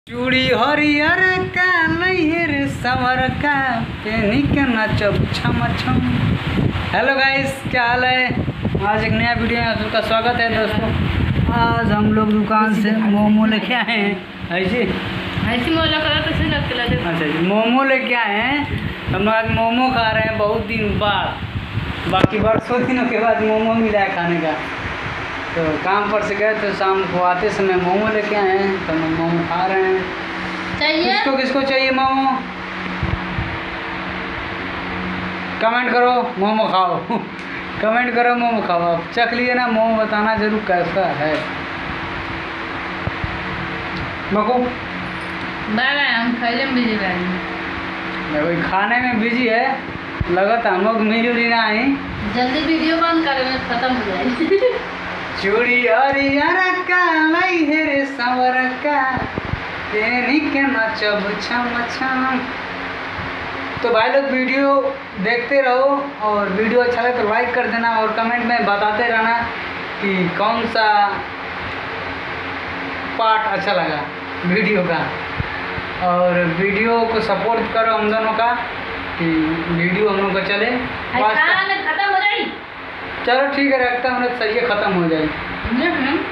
चूड़ी हरियर का नैहर सवर का पेनी के नचब छम छम। हेलो गाइस, क्या हाल है। आज एक नया वीडियो में आप सबका स्वागत है दोस्तों। आज हम लोग दुकान से मोमो लेके आए हैं। ऐसे अच्छा जी, मोमो लेके आए हैं। हम लोग आज मोमो खा रहे हैं बहुत दिन बाद। बाकी बरसों दिनों के बाद मोमो मिला है खाने का। तो काम पर से गए तो शाम को आते समय मोमो लेके आए हैं, तो हम मोमो खा रहे हैं। चाहिए किसको किसको चाहिए मोमो, कमेंट करो मोमो खाओ। कमेंट करो मोमो खाओ। आप चख लिए ना मोमो, बताना जरूर कैसा है। बको बाय हम खाने में बिजी भाई, खाने में बिजी है लगता। हम लोग मिली ना आई, जल्दी वीडियो बंद करें, खत्म हो जाए। चूड़ी हरियर का नैहर सवर का पेनी के नचब छम छम। तो भाई लोग वीडियो देखते रहो, और वीडियो अच्छा लगे तो लाइक कर देना, और कमेंट में बताते रहना कि कौन सा पार्ट अच्छा लगा वीडियो का। और वीडियो को सपोर्ट करो हम दोनों का, कि वीडियो हम लोग को चले। खत्म हो जाए। चलो ठीक है, रखता हूँ, सही है, ख़त्म हो जाए।